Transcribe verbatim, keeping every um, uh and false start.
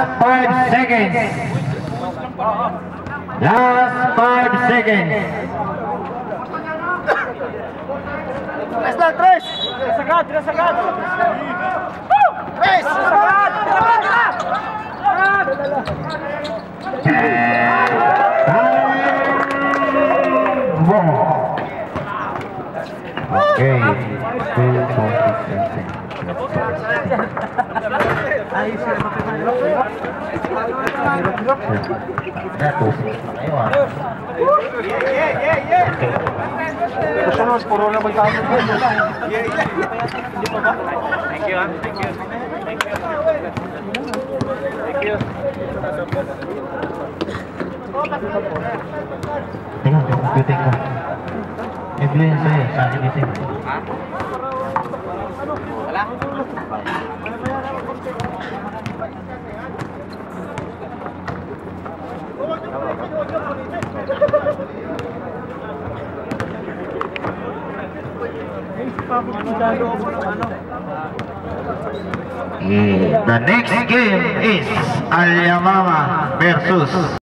five seconds. Last five seconds. Tres lang, tres! Tres agad, tres agad! Tres! Tres agad! Okay. two forty-six. Ayos sila mapimalo. Natusok na kayo ah. Yeah, yeah, yeah, yeah! Gusto naman, puro naman tayo. Yeah, yeah! Hindi pa ba? Thank you, ah. Thank you. Thank you. Thank you. Teka, yung computing ko. May blue yan sa'yo, sa akin dito. Ha? Wala? The next game is Al Yamama versus